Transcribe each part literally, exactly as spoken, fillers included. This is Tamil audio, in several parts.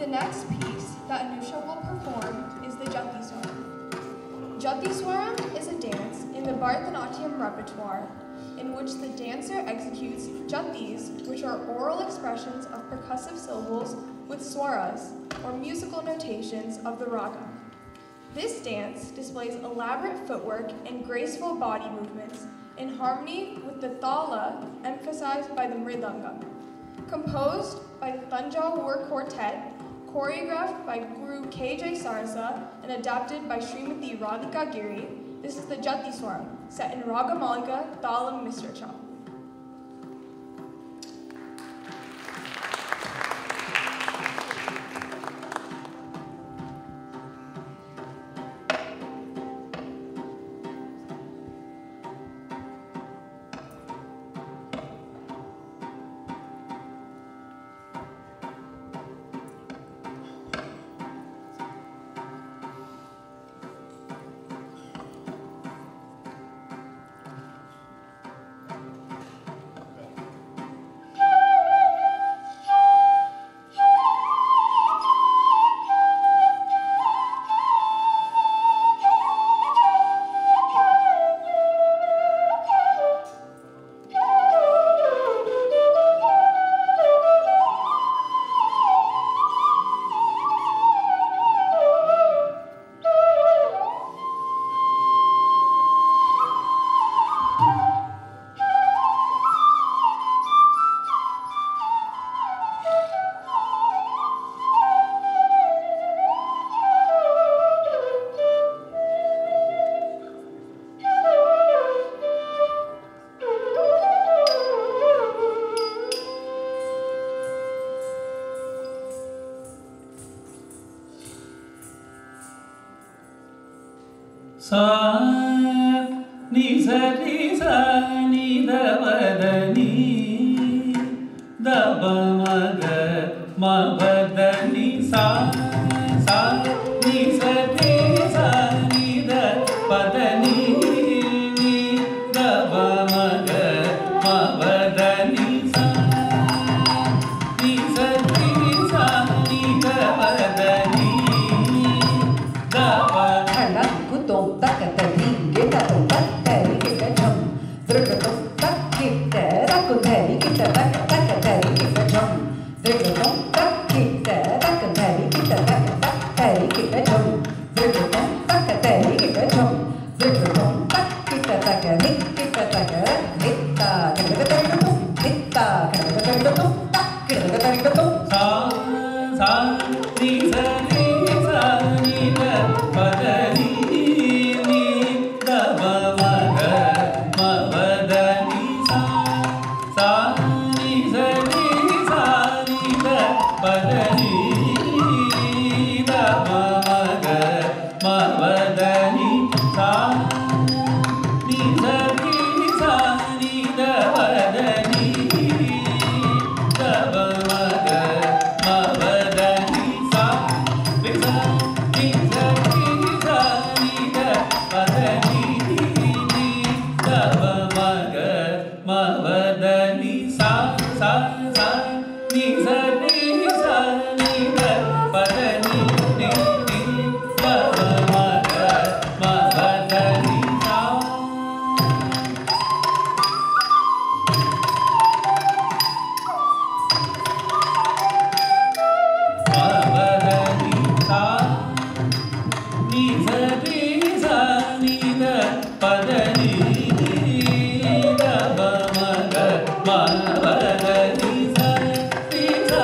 next piece that Anusha will perform is the Jati Swaram. Jati Swaram is a dance in the Bharatanatyam repertoire in which the dancer executes jatis, which are oral expressions of percussive syllables with swaras, or musical notations of the raga. This dance displays elaborate footwork and graceful body movements in harmony with the thala emphasized by the mridanga. Composed by the Thanjavur Quartet, choreographed by Guru K J Sarsa, and adapted by Srimati Radhika Giri, this is the Jati Swaram, set in Raga Malika, Thalam Misra Chal. Sa ni sa ni sa ni da ba da ni da ba ma ga ma ba da ni sa sa ni sa ni sa ni da ba da ni ni da ba ma ga ma ba da ni sa ni sa ni sa ni da ba da ni da ba Tung tắc cái thể hình cái ta tung tắc thể cái cái trầm rồi cái tung tắc kịp để tắc cơ thể cái ta tắc tắc cái thể cái cái trầm rồi cái tung tắc kịp để tắc cái thể cái ta tắc tắc thể cái cái trầm rồi cái tung tắc cái thể cái cái trầm rồi cái tung tắc cái ta tắc cái hít cái ta tắc cái hít ta cái cái cái cái tung hít ta cái cái cái cái tung tắc cái cái cái cái tung sa sa ni sa ni sa ni da ba da ni Sa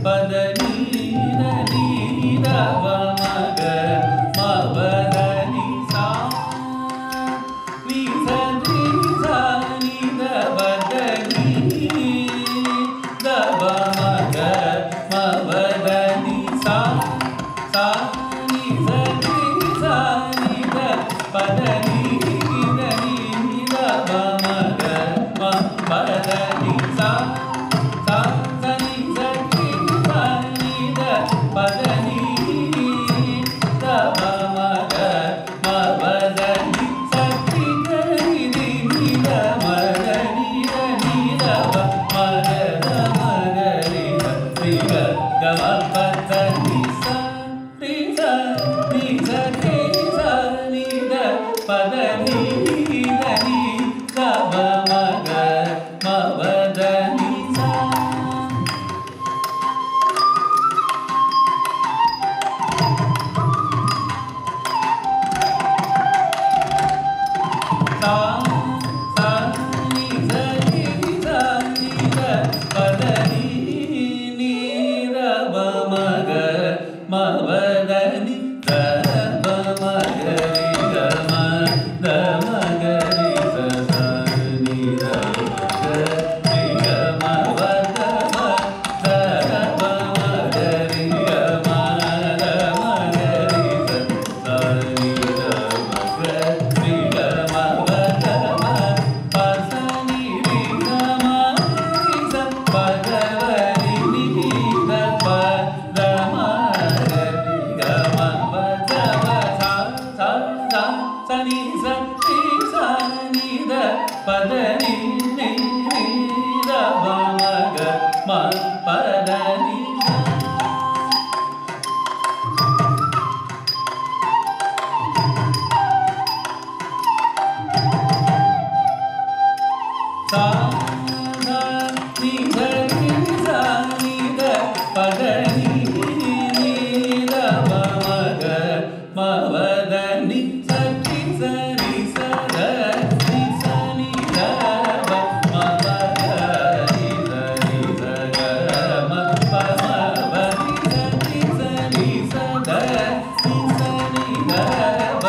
பதனி தனி தவ மக மபதனி சா நீ சரி சா நீ தவதனி தவ மக மபதனி சா சா நீ சரி சா நீ த பதனி தனி தவ மக மபதனி சா சா சனி சரி சா நீ த பதனி தவ மக மபதனி சரி கரி தி நீ த மதனி நீ தவ மக மக ரி ரி க க பதனி சா ரி சா நீ சரி சா நீ த பதனி தனி தவ மக மபதனி சா சா சா நீ சரி சா நீ த பதனி நீ தவ மக மபதனி தவ மக ரி க ம த மக ரி ச ச நீ த மக ரி க ம வ த ம த வ மக ரி க ம த மக ரி ச ச நீ த மக ரி க ம வ த ம ப ச நீ ரி க ம ரி ச ப த வ ரி நீ த ப த ம க ரி க ம வ த ம சா சா சா ச நீ ச ரி சா நீ த பதனி நீ நீ த ப மக ம பதனி சா சா நீ சரி சா நீ த பதனி நீ த ப மக மபதனி சரி சரி சர நீ சனி த ப மபதனி சரி சர ம ப மபதனி சரி சரி சத நீ சனி த ப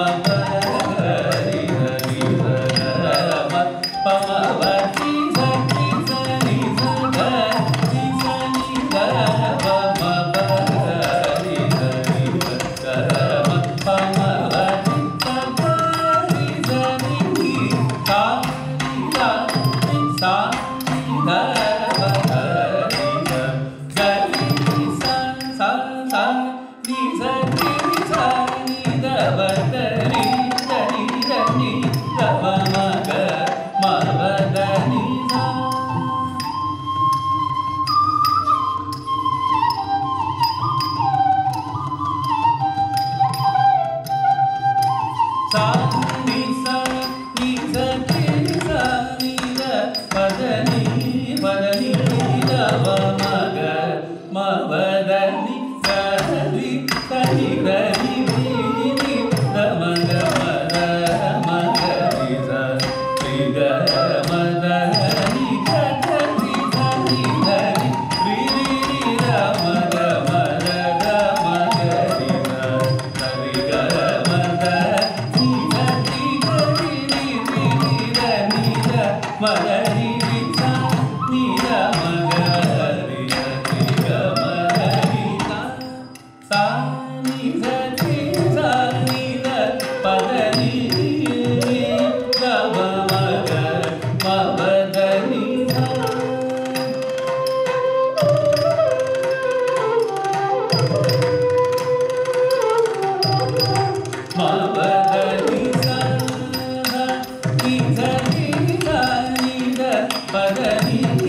மபதனி சரி சர ம ப மபதனி சரி சரி சத நீ சனி த ப மபதனி சரி சர ம ப மபதனி சத நீ சனி நீ சா நீ சா நீ சா நீ த ப ரி க சரி சா சா சா நீ சரி சா நீ த ப த ரி த ரி த நீ த ப மக மபதனி சா சா நீ சா நீ சரி சா நீ த பதனி பதனி தவ மக மபதனி சரி சரி கரி ரி நீ த மக மத மக ரி ச ரி க ம த நீ க க ரி ச ரி த ரி ரி ரி ரி ர மக மத த மக ரி ச த ரி க ம த நீ த ரி க ரி ரி ரி ரி ர நீ த ம த ரி ரி ச நீ த மக ரி ர ரி க ம த ரி ச சா நீ த ரி சா நீ த பதனி தவ மக மபதனி சா மபதனி சா நீ சரி சா நீ த பதனி